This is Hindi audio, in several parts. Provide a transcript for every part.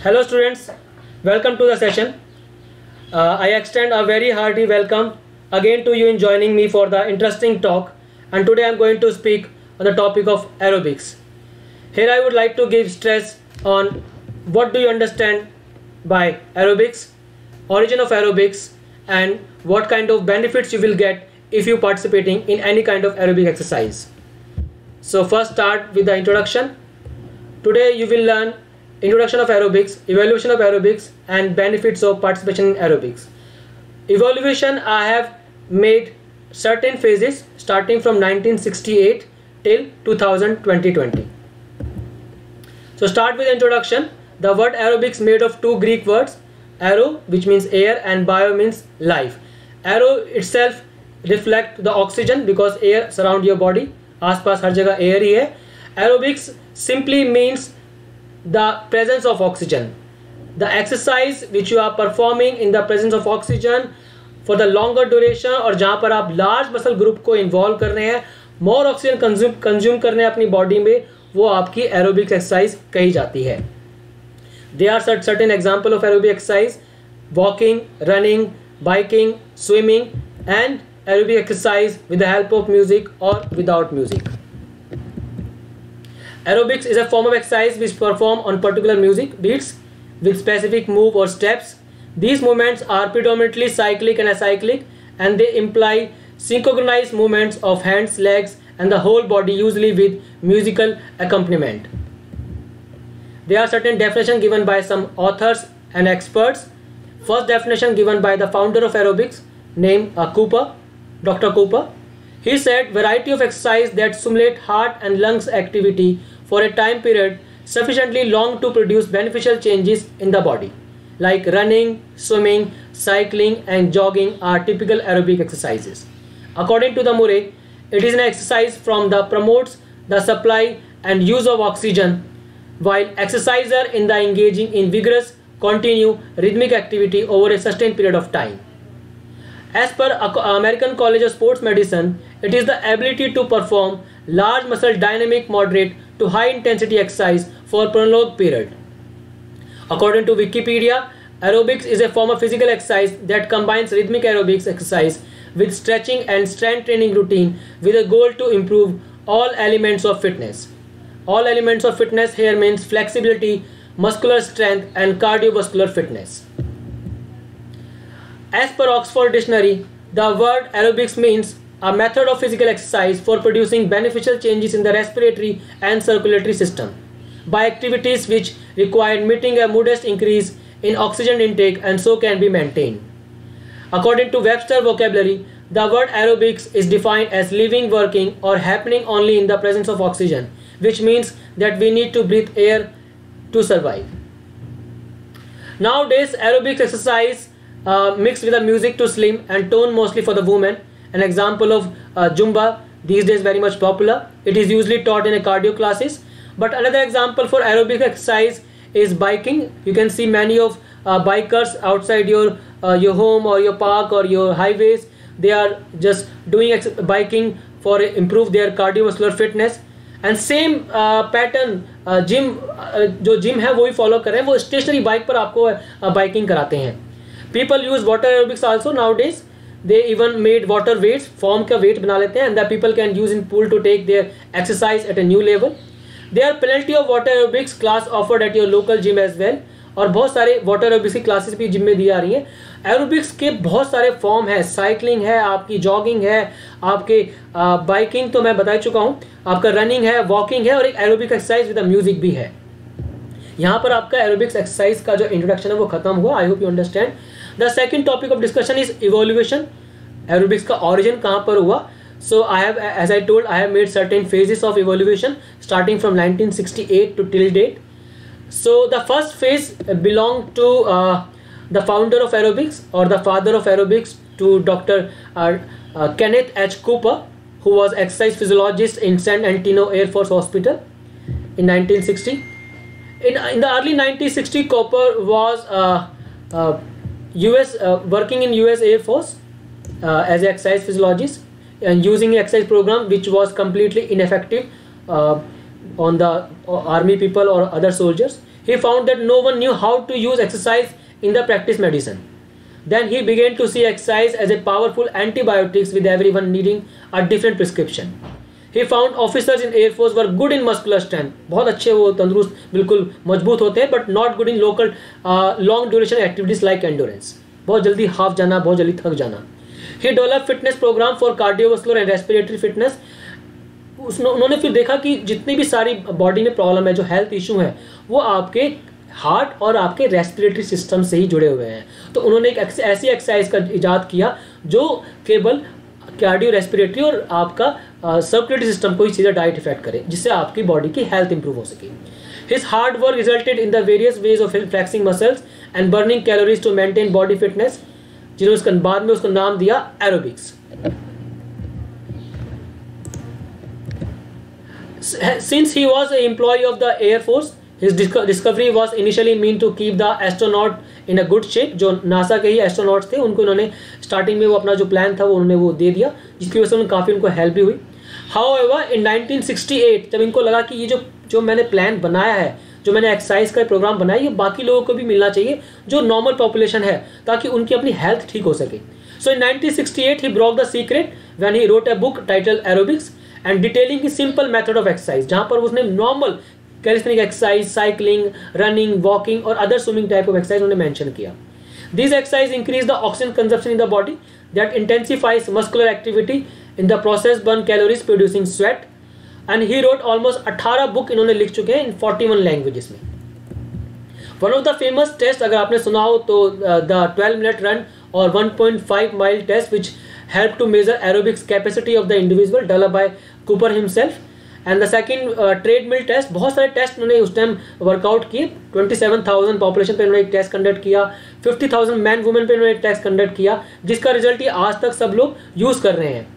Hello students, welcome to the session. I extend a very hearty welcome again to you in joining me for the interesting talk, and today I am going to speak on the topic of aerobics. Here I would like to give stress on what do you understand by aerobics, origin of aerobics, and what kind of benefits you will get if you participating in any kind of aerobic exercise. So first start with the introduction. Today you will learn introduction of aerobics, evaluation of aerobics, and benefits of participation in aerobics. Evaluation, I have made certain phases starting from 1968 till 2020. So start with introduction. The word aerobics made of two Greek words, aero which means air and bio means life. Aero itself reflect the oxygen because air surround your body. आसपास हर जगह air ही है. Aerobics simply means the presence of oxygen. The exercise which you are performing in the presence of oxygen for the longer duration, और जहाँ पर आप large muscle group को involve कर रहे हैं, more oxygen consume कर रहे हैं अपनी body में, वो आपकी aerobic exercise कही जाती है. There are certain example of aerobic exercise: walking, running, biking, swimming, and aerobic exercise with the help of music or without music. Aerobics is a form of exercise which perform on particular music beats with specific move or steps. These movements are predominantly cyclic and acyclic, and they imply synchronized movements of hands, legs, and the whole body, usually with musical accompaniment. There are certain definitions given by some authors and experts. First definition given by the founder of aerobics, named Cooper, Dr. Cooper. He said, variety of exercise that stimulate heart and lungs activity for a time period sufficiently long to produce beneficial changes in the body, like running, swimming, cycling, and jogging are typical aerobic exercises. According to the Murray, it is an exercise from that promotes the supply and use of oxygen, while exerciser in the engaging in vigorous, continue rhythmic activity over a sustained period of time. As per American College of Sports Medicine, it is the ability to perform large muscle dynamic moderate to high intensity exercise for prolonged period. According to Wikipedia, aerobics is a form of physical exercise that combines rhythmic aerobics exercise with stretching and strength training routine with a goal to improve all elements of fitness. All elements of fitness here means flexibility, muscular strength, and cardiovascular fitness. As per Oxford Dictionary, the word aerobics means a method of physical exercise for producing beneficial changes in the respiratory and circulatory system by activities which require meeting a modest increase in oxygen intake and so can be maintained. According to Webster vocabulary, the word aerobics is defined as living, working, or happening only in the presence of oxygen, which means that we need to breathe air to survive. Nowadays, aerobics exercise mixed with the music to slim and tone mostly for the women. An example of Zumba, these days very much popular. It is usually taught in a cardio classes. But another example for aerobic exercise is biking. You can see many of bikers outside your home or your park or your highways. They are just doing biking for improve their cardiovascular fitness. And same pattern gym जो जिम है वो ही फॉलो कर रहे हैं, वो स्टेशनरी बाइक पर आपको बाइकिंग कराते हैं. People use water aerobics also nowadays. They even made water weights, form का weight बना लेते हैं, and that people can use in pool to take their exercise at a new level. There are plenty of water aerobics class offered at your local gym as well. और बहुत सारे water aerobics की क्लासेस भी जिम में दी जा रही हैं. एरोबिक्स के बहुत सारे फॉर्म है, साइकिलिंग है, आपकी जॉगिंग है, आपके बाइकिंग तो मैं बता चुका हूँ, आपका रनिंग है, वॉकिंग है, और एक एरोबिक एक्सरसाइज विद म्यूजिक भी है. यहाँ पर आपका एरोबिक्स एक्सरसाइज का जो इंट्रोडक्शन है वो खत्म हुआ. I hope you understand. The second topic of discussion is evolution. Aerobics का ऑरिजिन कहाँ पर हुआ. So I have, as I told, I have made certain phases of evolution starting from 1968 to till date. So the first phase belonged to the founder of aerobics or the father of aerobics, to Dr. Kenneth H. Cooper, who was exercise physiologist in San Antonio Air Force Hospital in 1960. In the early 1960s, Cooper was working in US Air Force as an exercise physiologist and using an exercise program which was completely ineffective on the army people or other soldiers. He found that no one knew how to use exercise in the practice medicine. Then he began to see exercise as a powerful antibiotics, with everyone needing a different prescription. He found officers in Air Force were good in muscular strength. बहुत अच्छे वो तंदुरुस्त बिल्कुल मजबूत होते हैं, but not good in local long duration activities like endurance. बहुत जल्दी हाफ जाना, बहुत जल्दी थक जाना. He developed fitness program for cardiovascular and respiratory fitness. उन्होंने फिर देखा कि जितनी भी सारी बॉडी में प्रॉब्लम है, जो हेल्थ इशू है, वो आपके हार्ट और आपके रेस्पिरेटरी सिस्टम से ही जुड़े हुए हैं. तो उन्होंने एक ऐसी एक्सरसाइज का इजाद किया जो केवल कार्डियो रेस्पिरेटरी और आपका सर्कुलेटरी सिस्टम को ही सीधा डायरेक्ट इफेक्ट करे, जिससे आपकी बॉडी की हेल्थ इंप्रूव हो सके. His hard work resulted in the various ways of flexing muscles and burning calories to maintain body fitness, जिन्होंने उसका बाद में उसको नाम दिया aerobics. Since he was an employee of the Air Force, his discovery was initially meant to keep the astronaut in a good shape. जो नासा के ही एस्ट्रोनॉट्स थे, उनको उन्होंने स्टार्टिंग में वो अपना जो प्लान था वो उन्होंने वो दे दिया, जिसकी वजह से उन्हें काफ़ी उनको हेल्प भी हुई. However, in 1968 जब इनको लगा कि ये जो मैंने प्लान बनाया है, जो मैंने एक्सरसाइज का प्रोग्राम बनाया, ये बाकी लोगों को भी मिलना चाहिए जो नॉर्मल पॉपुलेशन है, ताकि उनकी अपनी हेल्थ ठीक हो सके. So in 1968 he broke the secret when he wrote a book titled Aerobics and detailing the simple method of exercise, जहाँ पर उसने normal calisthenic exercise, cycling, running, walking और other swimming type of exercise उन्होंने मेंशन किया. These exercise increase the oxygen consumption in the body that intensifies muscular activity, in the process burn calories producing sweat, and he wrote almost 18 book इन्होंने लिख चुके हैं in 41 लैंग्वेजेस में. One of the famous tests अगर आपने सुना हो तो the 12-minute run और 1.5 mile test which help to measure aerobics capacity of the individual, developed by Cooper himself. And the second treadmill test, बहुत सारे टेस्ट उन्होंने उस टाइम वर्कआउट किए. 27,000 पॉपुलेशन पे उन्होंने एक टेस्ट कंडक्ट किया, 50,000 मैन वुमेन पे उन्होंने एक टेस्ट कंडक्ट किया, जिसका रिजल्ट ही आज तक सब लोग यूज कर रहे हैं.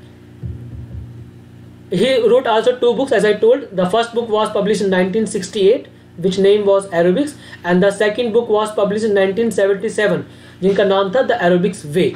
He wrote also 2 books, as I told. The first book was published in 1968, which name was Aerobics, and the second book was published in 1977, जिनका नाम था The Aerobics Way.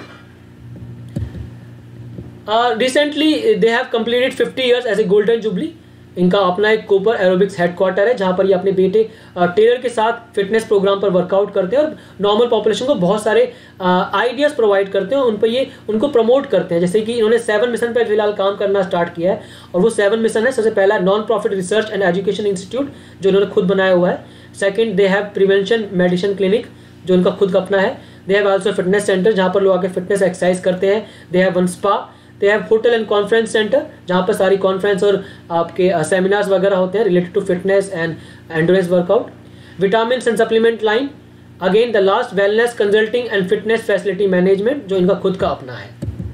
Recently they have completed 50 years as a golden jubilee. इनका अपना एक कूपर एरोबिक्स हेडक्वार्टर है, जहाँ पर ये अपने बेटे टेलर के साथ फिटनेस प्रोग्राम पर वर्कआउट करते हैं और नॉर्मल पॉपुलेशन को बहुत सारे आइडियाज़ प्रोवाइड करते हैं, उन पर ये उनको प्रमोट करते हैं. जैसे कि इन्होंने 7 मिशन पर फिलहाल काम करना स्टार्ट किया है, और वो 7 मिशन है. सबसे पहला non profit research and education institute, जो इन्होंने खुद बनाया हुआ है. Second, they have prevention medicine clinic, जो उनका खुद का अपना है. They have also fitness centre, जहाँ पर लोग आके फिटनेस एक्सरसाइज करते हैं. They have one spa. They have hotel and conference centre, जहाँ पर सारी कॉन्फ्रेंस और आपके सेमिनार्स वगैरह होते हैं related to fitness and endurance workout. Vitamin and supplement line. Again the last, wellness consulting and fitness facility management, जो इनका खुद का अपना है.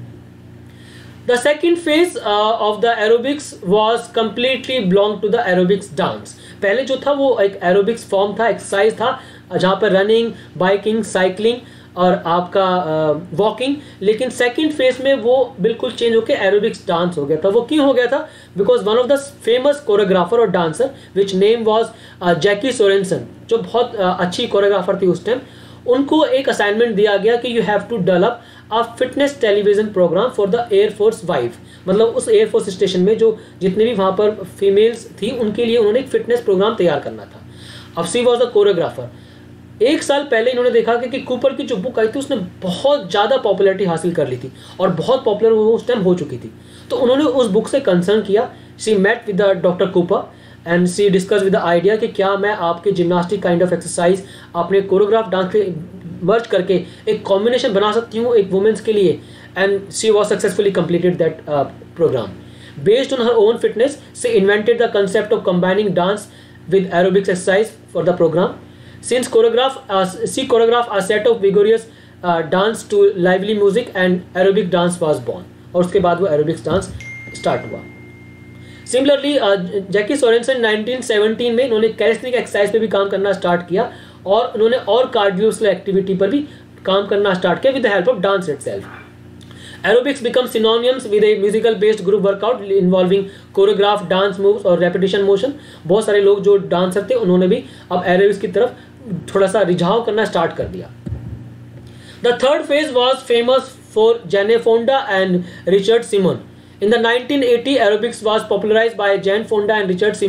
The second phase of the aerobics was completely belong to the aerobics dance. पहले जो था वो एक एरोबिक्स फॉर्म था, एक्सरसाइज था, जहाँ पर रनिंग, बाइकिंग, साइकिलिंग और आपका वॉकिंग. लेकिन सेकंड फेज में वो बिल्कुल चेंज होकर एरोबिक्स डांस हो गया था. वो क्यों हो गया था? Because one of the famous choreographer और dancer which name was Jackie Sorensen, जो बहुत अच्छी कोरियोग्राफर थी उस टाइम, उनको एक असाइनमेंट दिया गया कि you have to develop a fitness television programme for the air force wife. मतलब उस एयरफोर्स स्टेशन में जो जितने भी वहाँ पर फीमेल्स थी, उनके लिए उन्होंने एक फिटनेस प्रोग्राम तैयार करना था. अब सी वॉज द कोरियोग्राफर. 1 साल पहले इन्होंने देखा कि कूपर की जो बुक आई थी उसने बहुत ज़्यादा पॉपुलैरिटी हासिल कर ली थी और बहुत पॉपुलर वो उस टाइम हो चुकी थी. तो उन्होंने उस बुक से कंसर्न किया. She met with the doctor Cooper and she discuss with the idea कि क्या मैं आपके जिम्नास्टिक काइंड ऑफ एक्सरसाइज अपने कोरियोग्राफ डांस के मर्ज करके एक कॉम्बिनेशन बना सकती हूँ एक वुमेंस के लिए. And she was successfully completed that programme. Based on her own fitness, she invented the concept of combining dance with aerobics exercise for the programme. Since she choreographed a set of vigorous dance to lively music and aerobic dance was born. और उसके बाद वो aerobics dance start हुआ. Similarly, जैकी सोरेनसन 1917 में इन्होंने कैलिस्थेनिक एक्सरसाइज पे भी काम करना स्टार्ट किया और उन्होंने और कार्डियोवैस्कुलर एक्टिविटी पर भी काम करना स्टार्ट किया with the help of dance itself. Aerobics becomes synonymous with a musical based group workout involving choreographed dance moves और repetition motion. बहुत सारे लोग जो डांसर थे उन्होंने भी अब एरोबिक्स की तरफ थोड़ा सा रिझाव करना स्टार्ट कर दिया. The third phase was famous for Jane Fonda and Richard Simon. In the 1980, aerobics was popularized by Jane Fonda and Richard Simon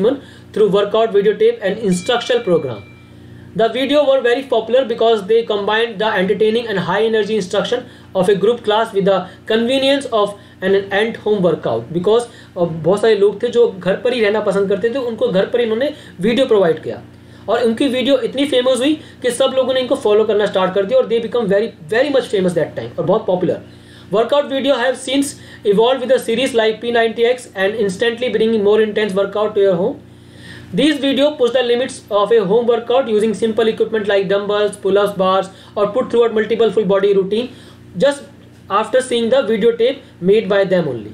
through workout videotape and instructional program. The video were very popular because they combined the entertaining and high energy instruction of a group class with the convenience of an at home workout. Because बहुत सारे लोग थे जो घर पर ही रहना पसंद करते थे, उनको घर पर इन्होंने वीडियो प्रोवाइड किया और उनकी वीडियो इतनी फेमस हुई कि सब लोगों ने इनको फॉलो करना स्टार्ट कर दिया और they become very very much famous that time और बहुत popular. Workout video have since evolved with a series like P90X and instantly bringing more intense workout to your home. These videos push the limits of a home workout using simple equipment like dumbbells, pull-ups, bars, or put throughout multiple full body routine just after seeing the videotape made by them only.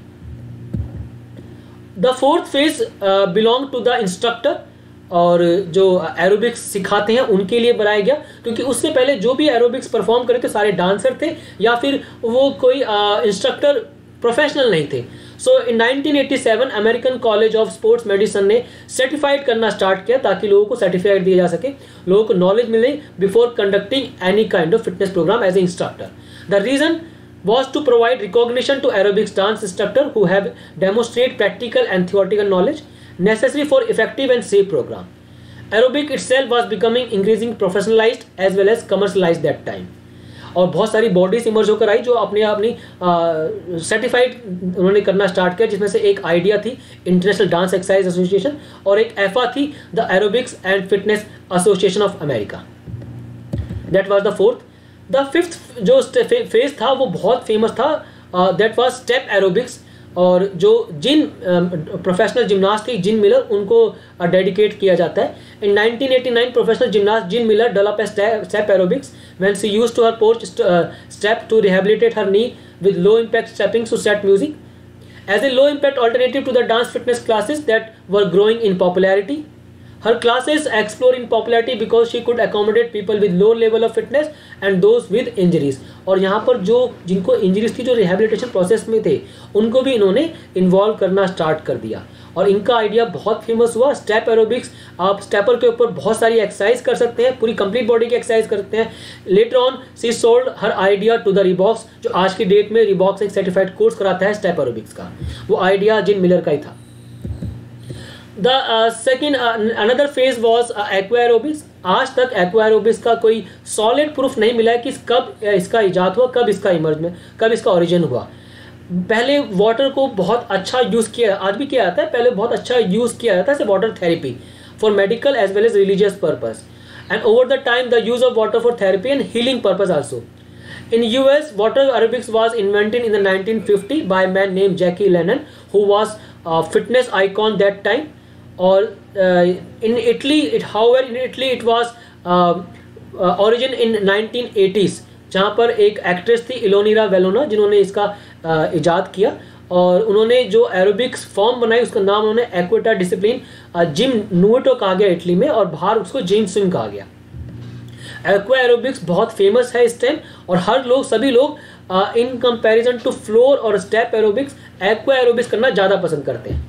The fourth phase belong to the instructor और जो एरोबिक्स सिखाते हैं उनके लिए बनाया गया, क्योंकि उससे पहले जो भी एरोबिक्स परफॉर्म करे थे सारे डांसर थे या फिर वो कोई इंस्ट्रक्टर प्रोफेशनल नहीं थे. So in 1987 American college of sports medicine ने सर्टिफाइड करना स्टार्ट किया ताकि लोगों को सर्टिफाइड दिया जा सके, लोगों को नॉलेज मिले before conducting any kind of fitness programme as a instructor. The reason was to provide recognition to aerobics dance instructor who have demonstrate practical and theoretical knowledge necessary for effective and safe program. Aerobic itself was becoming increasingly professionalized as well as commercialized that time. और बहुत सारी बॉडीज इमर्ज होकर आई जो अपनी सर्टिफाइड उन्होंने करना स्टार्ट किया, जिसमें से एक आइडिया थी इंटरनेशनल डांस एक्सरसाइज एसोसिएशन और एक एफा थी the aerobics and fitness association of America. That was the fourth. The fifth जो फेज था वो बहुत फेमस था, दैट वाज स्टेप एरोबिक्स. और जो जिन प्रोफेशनल जिम्नास्ट थी जिन मिलर उनको डेडिकेट किया जाता है. In 1989 professional gymnast Gin Miller develop step aerobics when she used to her porch step to rehabilitate her knee with low impact stepping to set music as a low impact alternative to the dance fitness classes that were growing in popularity. Her classes explore in popularity because she could accommodate people with low level of fitness and those with injuries. और यहाँ पर जो जिनको इंजरीज थी, जो रिहेबिलिटेशन प्रोसेस में थे, उनको भी इन्होंने इन्वॉल्व करना स्टार्ट कर दिया और इनका आइडिया बहुत फेमस हुआ. स्टेप एरोबिक्स, आप स्टेपर के ऊपर बहुत सारी एक्सरसाइज कर सकते हैं, पूरी कंप्लीट बॉडी की एक्सरसाइज करते हैं. Later on she sold her idea to the Reeboks, जो आज की डेट में रिबॉक्स एक सर्टिफाइड कोर्स कराता है स्टेप एरोबिक्स का. वो आइडिया जिन मिलर का ही था. The second another phase was aqua aerobics. आज तक aqua aerobics का कोई सॉलिड प्रूफ नहीं मिला है कि कब इसका इजाद हुआ, कब इसका इमर्ज में, कब इसका ओरिजिन हुआ. पहले वाटर को बहुत अच्छा यूज़ किया, आज भी किया जाता है, पहले बहुत अच्छा यूज़ किया जाता है as water therapy for medical as well as religious purpose and over the time the use of water for therapy and healing purpose also. In US, water aerobics was invented in the 1950 by a man named Jackie Lennon, who was a fitness icon that time. Or in Italy, it was origin in 1980s, जहाँ पर एक एक्ट्रेस थी इलोनीरा वेलोना जिन्होंने इसका इजाद किया और उन्होंने जो एरोबिक्स फॉर्म बनाई उसका नाम उन्होंने एक्वेटा डिसिप्लिन जिम नुएटो कहा गया इटली में और बाहर उसको जिम स्विंग कहा गया. एक्वा एरोबिक्स बहुत फेमस है इस टाइम और हर लोग सभी लोग इन कंपैरिजन टू फ्लोर और स्टेप एरोबिक्स एक्वा एरोबिक्स करना ज़्यादा पसंद करते हैं.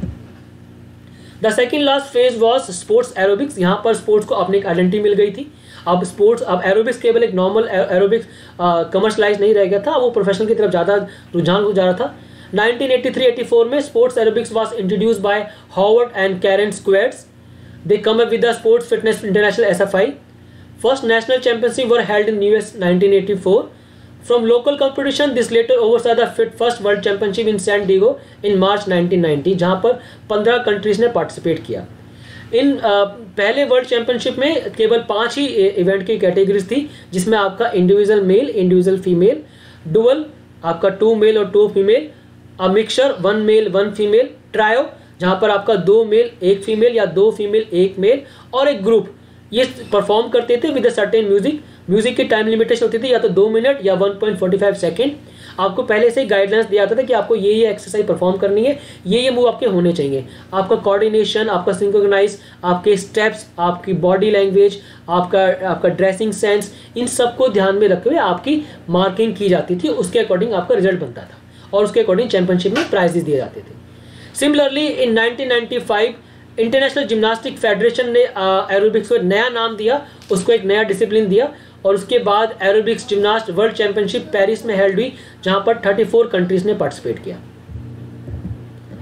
The second last phase was sports aerobics. यहाँ पर स्पोर्ट्स को अपनी एक आइडेंटिटी मिल गई थी. अब एरोबिक्स केवल एक नॉर्मल एरोबिक्स कमर्शलाइज नहीं रह गया था, वो प्रोफेशनल की तरफ ज़्यादा रुझान हो जा रहा था. 1983-84 में sports aerobics was introduced by Howard and Karen Squeds. They come up with the sports fitness international SFI. First national championship were held in US 1984. From local competition, this later oversaw the first world championship in San Diego in March 1990, जहाँ पर 15 कंट्रीज ने पार्टिसिपेट किया. इन पहले वर्ल्ड चैंपियनशिप में केवल 5 ही इवेंट की कैटेगरीज थी, जिसमें आपका individual male, individual female, dual आपका 2 मेल और 2 female, a mixture 1 male 1 female, trio जहाँ पर आपका 2 मेल 1 फीमेल या 2 फीमेल 1 मेल और एक ग्रुप ये परफॉर्म करते थे विद अ सर्टेन म्यूजिक की टाइम लिमिटेशन होती थी या तो 2 मिनट या 1.45 सेकेंड. आपको पहले से गाइडलाइंस दिया जाता था कि आपको ये एक्सरसाइज परफॉर्म करनी है, ये मूव आपके होने चाहिए. आपका कोऑर्डिनेशन, आपका सिंक्रोनाइज, आपके स्टेप्स, आपकी बॉडी लैंग्वेज, आपका ड्रेसिंग सेंस, इन सबको ध्यान में रखते हुए आपकी मार्किंग की जाती थी. उसके अकॉर्डिंग आपका रिजल्ट बनता था और उसके अकॉर्डिंग चैंपियनशिप में प्राइजेस दिए जाते थे. Similarly in 1995 international gymnastic federation ने एरोबिक्स को नया नाम दिया, उसको एक नया डिसिप्लिन दिया और उसके बाद aerobics gymnast world championship Paris में हेल्ड हुई, जहां पर 34 कंट्रीज ने पार्टिसिपेट किया.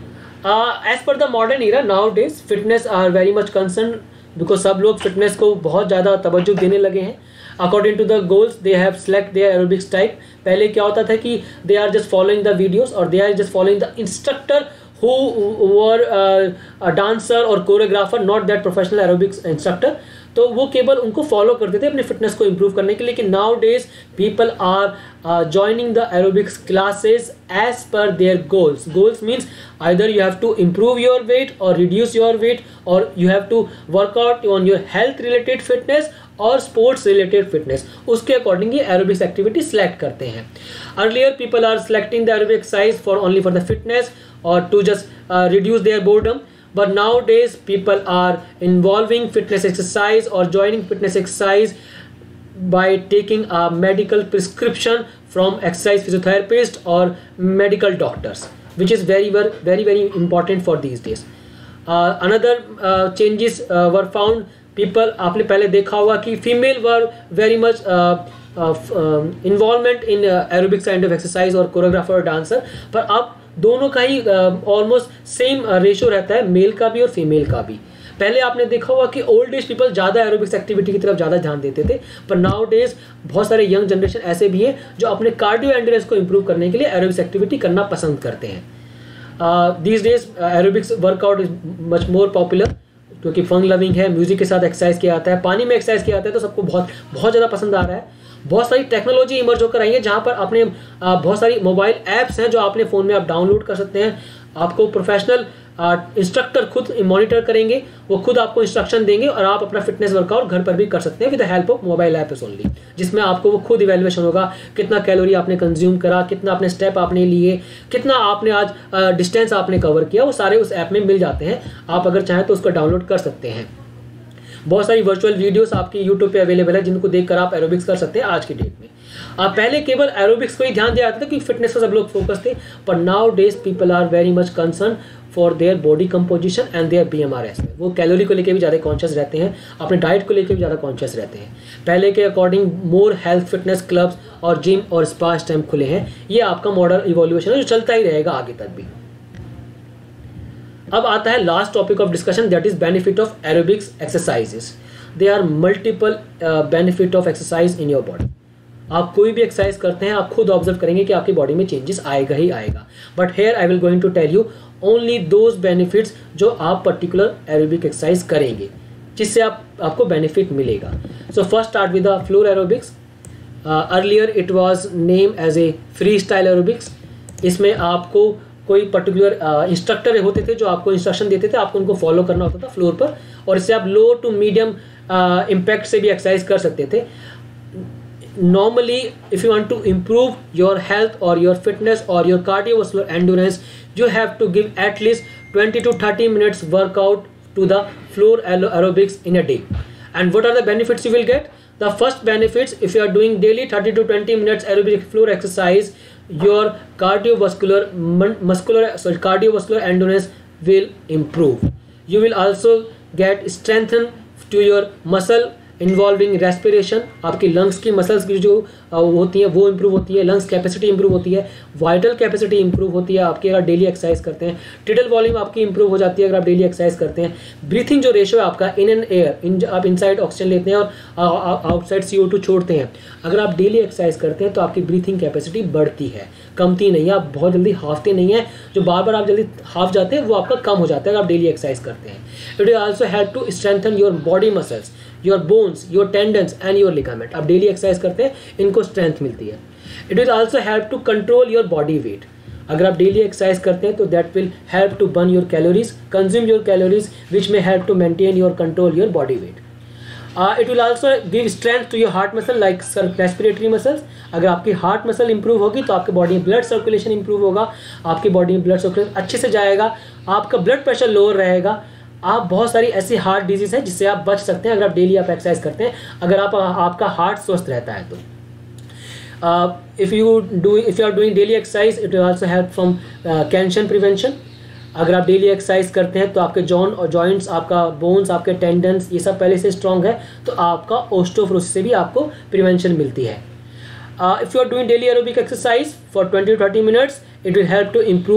As per the modern era now days fitness are very much concern, because सब लोग फिटनेस को बहुत ज़्यादा तवज्जो देने लगे हैं. According to the goals they have select their aerobics type. पहले क्या होता था कि they are just following the videos और they are just following the instructor who were a dancer or choreographer, not that professional aerobics instructor. तो वो केवल उनको फॉलो करते थे अपने फिटनेस को इम्प्रूव करने के लिए. लेकिन nowadays people are joining the aerobics classes as per their goals. Goals means either you have to improve your weight और रिड्यूस योर वेट, और you have to work out on your health related fitness और स्पोर्ट्स रिलेटेड फिटनेस. उसके अकॉर्डिंग ये एरोबिक्स एक्टिविटी सेलेक्ट करते हैं. Earlier people are selecting the aerobic exercise for only for the fitness or to just reduce their boredom, but nowadays people are involving fitness exercise or joining fitness exercise by taking a medical prescription from exercise physiotherapist or medical doctors, which is very important for these days. Another changes were found. People, आपने पहले देखा होगा कि female were very much involvement in aerobics kind of exercise और choreographer और dancer, पर अब दोनों का ही ऑलमोस्ट सेम रेशो रहता है, मेल का भी और फीमेल का भी. पहले आपने देखा होगा कि ओल्ड एज पीपल ज़्यादा एरोबिक्स एक्टिविटी की तरफ ज़्यादा ध्यान देते थे, पर नाउ डेज बहुत सारे यंग जनरेशन ऐसे भी हैं जो अपने कार्डियो एंड्योरेंस को इम्प्रूव करने के लिए एरोबिक्स एक्टिविटी करना पसंद करते हैं. These days aerobics workout is much more popular, क्योंकि फन लविंग है, म्यूजिक के साथ एक्सरसाइज किया जाता है, पानी में एक्सरसाइज किया जाता है, तो सबको बहुत ज़्यादा पसंद आ रहा है. बहुत सारी टेक्नोलॉजी इमर्ज होकर आई है जहाँ पर अपने बहुत सारी मोबाइल ऐप्स हैं जो आपने फ़ोन में आप डाउनलोड कर सकते हैं. आपको प्रोफेशनल इंस्ट्रक्टर खुद मॉनिटर करेंगे, वो खुद आपको इंस्ट्रक्शन देंगे और आप अपना फिटनेस वर्कआउट घर पर भी कर सकते हैं with the help of mobile app only, जिसमें आपको वो खुद इवेल्युएशन होगा कितना कैलोरी आपने कंज्यूम करा, कितना आपने स्टेप आपने लिए, कितना आपने आज डिस्टेंस आपने कवर किया, वो सारे उस ऐप में मिल जाते हैं. आप अगर चाहें तो उसको डाउनलोड कर सकते हैं. बहुत सारी वर्चुअल वीडियोस आपकी यूट्यूब पे अवेलेबल है जिनको देखकर आप एरोबिक्स कर सकते हैं आज की डेट में. पहले केवल एरोबिक्स को ही ध्यान दिया जाता था क्योंकि फिटनेस पर सब लोग फोकस थे, पर nowadays people are very much concern for their body composition and their BMRS. वो कैलोरी को लेकर भी ज़्यादा कॉन्शियस रहते हैं, अपने डाइट को लेकर भी ज़्यादा कॉन्शियस रहते हैं. पहले के according more health fitness clubs और जिम और स्पा इस टाइम खुले हैं. ये आपका मॉडर्न इवोल्यूशन है जो चलता ही रहेगा आगे तक भी. अब आता है last topic of discussion, that is benefit of aerobics exercises. They are multiple benefit of exercise in your body. आप कोई भी एक्सरसाइज करते हैं आप खुद ऑब्जर्व करेंगे कि आपकी बॉडी में चेंजेस आएगा ही आएगा. But here I will going to tell you only those benefits जो आप पर्टिकुलर एरोबिक एक्सरसाइज करेंगे जिससे आपको बेनिफिट मिलेगा. So first start with the floor aerobics. Earlier it was name as a free style aerobics. इसमें आपको कोई पर्टिकुलर इंस्ट्रक्टर होते थे जो आपको इंस्ट्रक्शन देते थे, आपको उनको फॉलो करना होता था फ्लोर पर, और इससे आप लो टू मीडियम इम्पैक्ट से भी एक्सरसाइज कर सकते थे. Normally, if you want to improve your health or your fitness or your cardiovascular endurance, you have to give at least 20 to 30 minutes workout to the floor aerobics in a day. And what are the benefits you will get? The first benefits, if you are doing daily 30 to 20 minutes aerobic floor exercise, your cardiovascular endurance will improve. You will also get strengthen to your muscle involving respiration. आपकी लंग्स की मसल्स की जो होती हैं वो इंप्रूव होती है, लंग्स कैपेसिटी इंप्रूव होती है, वाइटल कैपेसिटी इंप्रूव होती है आपकी अगर डेली एक्सरसाइज करते हैं. टिडल वॉल्यूम आपकी इंप्रूव हो जाती है अगर आप डेली एक्सरसाइज करते हैं. ब्रीथिंग जो रेशो है आपका इन एंड एयर, आप इनसाइड ऑक्सीजन लेते हैं और आउटसाइड CO2 छोड़ते हैं. अगर आप डेली एक्सरसाइज करते हैं तो आपकी ब्रीथिंग कैपेसिटी बढ़ती है, कमती नहीं है. आप बहुत जल्दी हाफते नहीं है, जो बार बार आप जल्दी हाफ जाते हैं वो आपका कम हो जाता है अगर आप डेली एक्सरसाइज करते हैं. It will also help to strengthen your body muscles, your bones, your tendons and your ligament. आप डेली एक्सरसाइज करते हैं इनको स्ट्रेंथ मिलती है. It will also help to control your body weight. अगर आप डेली एक्सरसाइज करते हैं तो that will help to burn your calories, consume your calories, which may help to maintain your control your body weight. It will also give strength to your heart muscle like respiratory muscles. अगर आपकी हार्ट मसल इंप्रूव होगी तो आपके बॉडी में ब्लड सर्कुलेशन इंप्रूव होगा, आपकी बॉडी में ब्लड सर्कुलेशन अच्छे से जाएगा, आपका ब्लड प्रेशर लोअर रहेगा. आप बहुत सारी ऐसी हार्ट डिजीज है जिससे आप बच सकते हैं अगर आप डेली आप एक्सरसाइज करते हैं, अगर आपका हार्ट स्वस्थ रहता है तो. If you are doing daily exercise it will also help from cancer prevention. अगर आप डेली एक्सरसाइज करते हैं तो आपके जॉइंट्स, आपका बोन्स, आपके टेंडन्स ये सब पहले से स्ट्रॉन्ग है तो आपका ऑस्टियोपोरोसिस से भी आपको प्रिवेंशन मिलती है. If you are doing daily aerobic exercise for 20 to 30 minutes, it will help to improve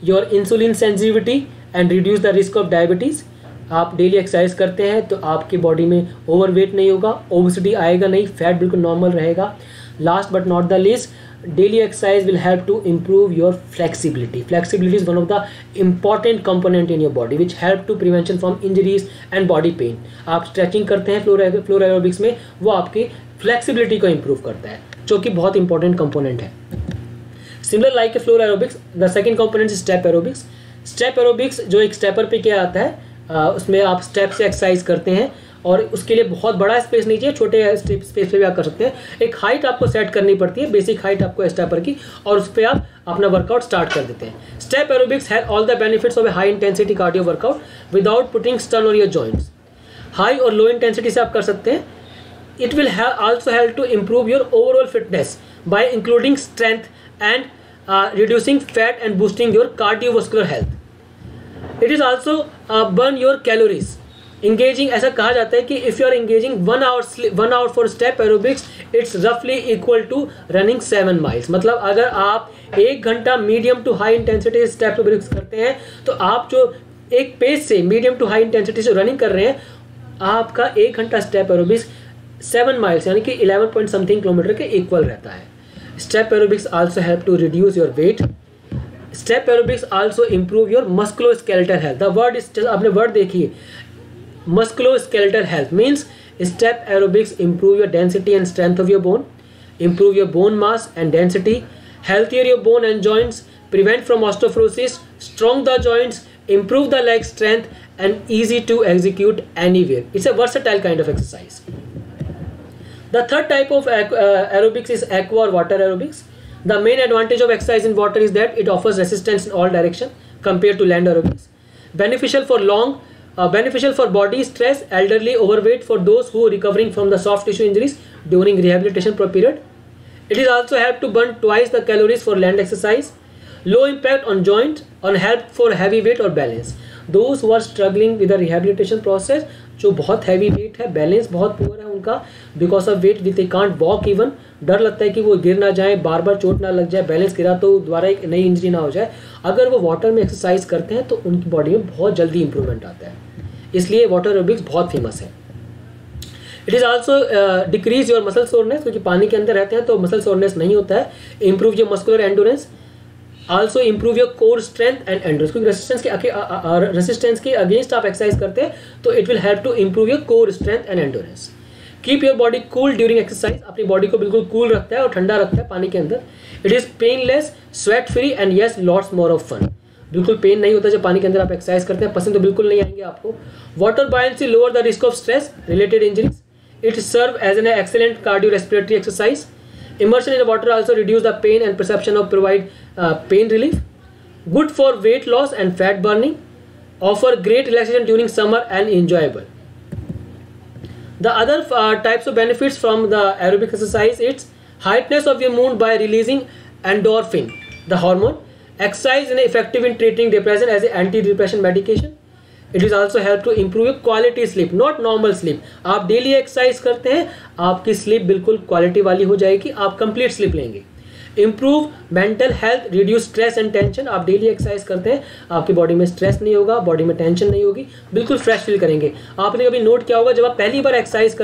your insulin sensitivity and reduce the risk of diabetes. आप डेली एक्सरसाइज करते हैं तो आपकी बॉडी में ओवरवेट नहीं होगा, ओबेसिटी आएगा नहीं, फैट बिल्कुल नॉर्मल रहेगा। Last but not the least, daily exercise will help to improve your flexibility. Flexibility is one of the important component in your body which help to prevention from injuries and body pain. आप स्ट्रेचिंग करते हैं फ्लोर एरोबिक्स में, वो आपकी फ्लेक्सिबिलिटी को इम्प्रूव करता है, जो कि बहुत इंपॉर्टेंट कंपोनेंट है। Similar like floor aerobics, the second component is step aerobics. Step aerobics जो एक स्टेपर पे किया जाता है, उसमें आप स्टेप से एक्सरसाइज करते हैं और उसके लिए बहुत बड़ा स्पेस नहीं चाहिए, छोटे स्पेस पे भी आप कर सकते हैं। एक हाइट आपको सेट करनी पड़ती है, बेसिक हाइट आपको स्टेपर की, और उस पर आप अपना वर्कआउट स्टार्ट कर देते हैं। Step aerobics have all the benefits of a high intensity cardio workout without putting strain on your joints. High और लो इंटेंसिटी से आप कर सकते हैं। It will also help to improve your overall fitness by including strength and reducing fat and boosting your cardiovascular health. It is also burn your calories. Engaging, ऐसा कहा जाता है कि if you are engaging 1 hour for step aerobics, it's रफली इक्वल टू रनिंग 7 माइल्स। मतलब अगर आप 1 घंटा medium to high intensity step aerobics करते हैं तो आप जो एक पेस से मीडियम टू हाई इंटेंसिटी से रनिंग कर रहे हैं, आपका 1 घंटा स्टेप एरोबिक्स 7 माइल्स यानी कि 11 पॉइंट समथिंग किलोमीटर के इक्वल रहता है। Step aerobics also help to reduce your weight. Step aerobics also improve your musculoskeletal health. The word is, आपने वर्ड देखिए, musculoskeletal health means step aerobics improve your density and strength of your bone, improve your bone mass and density, healthier your bone and joints, prevent from osteoporosis, strong the joints, improve the leg strength and easy to execute anywhere. It's a versatile kind of exercise. The third type of aerobics is aqua or water aerobics. The main advantage of exercise in water is that it offers resistance in all directions compared to land aerobics. Beneficial for body stress, elderly, overweight, for those who are recovering from the soft tissue injuries during rehabilitation period. It is also help to burn twice the calories for land exercise. Low impact on joint, on help for heavy weight or balance. Those who are struggling with the rehabilitation process, जो बहुत हैवी वेट है, बैलेंस बहुत पुअर है उनका, because of weight with they can't walk even, डर लगता है कि वो गिर ना जाए, बार बार चोट ना लग जाए, बैलेंस गिरा तो दोबारा एक नई इंजरी ना हो जाए। अगर वो वाटर में एक्सरसाइज करते हैं तो उनकी बॉडी में बहुत जल्दी इंप्रूवमेंट आता है, इसलिए वाटर एरोबिक्स बहुत फेमस है। It is also decrease your muscle soreness, क्योंकि पानी के अंदर रहते हैं तो मसल सोरनेस नहीं होता है। Improve your muscular endurance, also improve your core strength and endurance, क्योंकि रेसिस्टेंस के अगेंस्ट आप एक्सरसाइज करते हैं तो it will help to improve your core strength and endurance. Keep your body cool during exercise, अपनी बॉडी को बिल्कुल कूल रखता है और ठंडा रखता है पानी के अंदर। It is painless, sweat free and yes lots more of fun. बिल्कुल पेन नहीं होता जब पानी के अंदर आप एक्सरसाइज करते हैं, पसंद तो बिल्कुल नहीं आएंगे आपको। Water buoyancy lower the risk of stress related injuries. It serve as an excellent cardio respiratory exercise. Immersion in the water also reduce the pain and perception of provide pain relief. Good for weight loss and fat burning. Offer great relaxation during summer and enjoyable. The other types of benefits from the aerobic exercise, it's heightness of your mood by releasing endorphin, the hormone. Exercise is effective in treating depression as an antidepressant medication. It is also help to improve your quality sleep, not normal sleep. आप डेली एक्सरसाइज करते हैं, आपकी स्लीप बिल्कुल क्वालिटी वाली हो जाएगी, आप कंप्लीट स्लीप लेंगे। Improve mental health, reduce stress and tension. आप डेली एक्सरसाइज करते हैं, आपकी बॉडी में स्ट्रेस नहीं होगा, बॉडी में टेंशन नहीं होगी, बिल्कुल फ्रेश फील करेंगे। आपने कभी नोट किया होगा, जब आप पहली बार एक्सरसाइज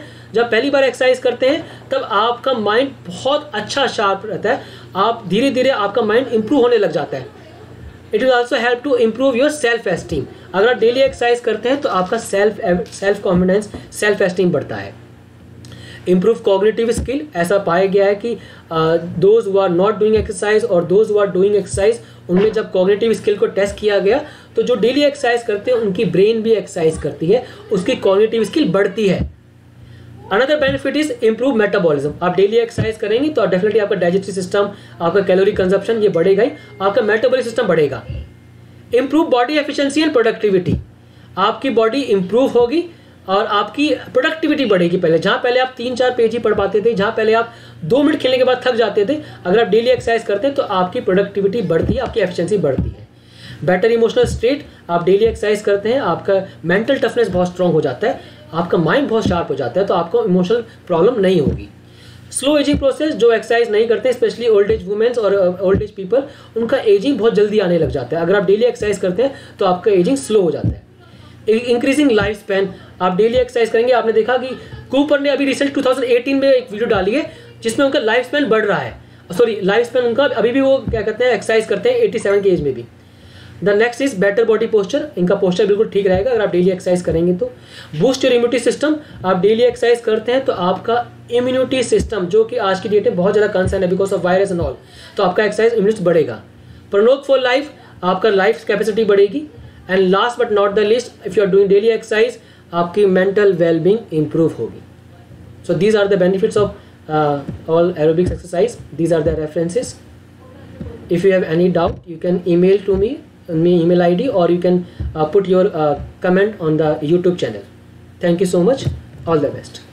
करते हैं तब आपका माइंड बहुत अच्छा शार्प रहता है, आप धीरे धीरे आपका माइंड इंप्रूव होने लग जाता है। It will also help to improve your self esteem. अगर आप डेली एक्सरसाइज करते हैं तो आपका सेल्फ कॉन्फिडेंस, सेल्फ एस्टीम बढ़ता है। इम्प्रूव कॉग्निटिव स्किल, ऐसा पाया गया है कि those who are not doing exercise और those who are doing exercise, उनमें जब कॉग्निटिव स्किल को टेस्ट किया गया तो जो डेली एक्सरसाइज करते हैं उनकी ब्रेन भी एक्सरसाइज करती है, उसकी कॉग्निटिव स्किल बढ़ती है। Another benefit is improve metabolism. आप डेली एक्सरसाइज करेंगे तो डेफिनेटली आपका डाइजेस्टिव सिस्टम, आपका कैलोरी कंजप्शन ये बढ़ेगा ही, आपका मेटाबॉलिक सिस्टम बढ़ेगा। Improve body efficiency and productivity, आपकी बॉडी इंप्रूव होगी और आपकी प्रोडक्टिविटी बढ़ेगी। पहले जहाँ पहले आप 3-4 पेज ही पढ़ पाते थे, जहाँ पहले आप 2 मिनट खेलने के बाद थक जाते थे, अगर आप डेली एक्सरसाइज करते हैं तो आपकी प्रोडक्टिविटी बढ़ती है, आपकी एफिशिएंसी बढ़ती है। बेटर इमोशनल स्टेट, आप डेली एक्सरसाइज करते हैं, आपका मेंटल टफनेस बहुत स्ट्रांग हो जाता है, आपका माइंड बहुत शार्प हो जाता है, तो आपको इमोशनल प्रॉब्लम नहीं होगी। स्लो एजिंग प्रोसेस, जो एक्सरसाइज नहीं करते स्पेशली ओल्ड एज वुमेन्स और ओल्ड एज पीपल, उनका एजिंग बहुत जल्दी आने लग जाता है। अगर आप डेली एक्सरसाइज करते हैं तो आपका एजिंग स्लो हो जाता है। इंक्रीजिंग लाइफ स्पैन, आप डेली एक्सरसाइज करेंगे, आपने देखा कि कूपर ने अभी रिसेंट 2018 में एक वीडियो डाली है जिसमें उनका लाइफ स्पैन बढ़ रहा है, सॉरी लाइफ स्पैन उनका अभी भी वो क्या कहते हैं एक्सरसाइज करते हैं 87 की एज में भी। The next is better body posture, इनका पोस्चर बिल्कुल ठीक रहेगा अगर आप डेली एक्सरसाइज करेंगे तो। बूस्ट योर इम्यूनिटी सिस्टम, आप डेली एक्सरसाइज करते हैं तो आपका इम्यूनिटी सिस्टम, जो कि आज की डेट में बहुत ज़्यादा कंसर्न है because of virus and all, तो आपका एक्सरसाइज इम्यूनिटी बढ़ेगा। प्रोनोक फॉर लाइफ, आपका लाइफ कैपेसिटी बढ़ेगी। And last but not the least, if you are doing daily exercise, आपकी मेंटल वेलबींग इंप्रूव होगी। So these are the benefits of all aerobics exercise. These are the references. If you have any doubt, you can email to me email ID, or you can put your comment on the YouTube channel. Thank you so much. All the best.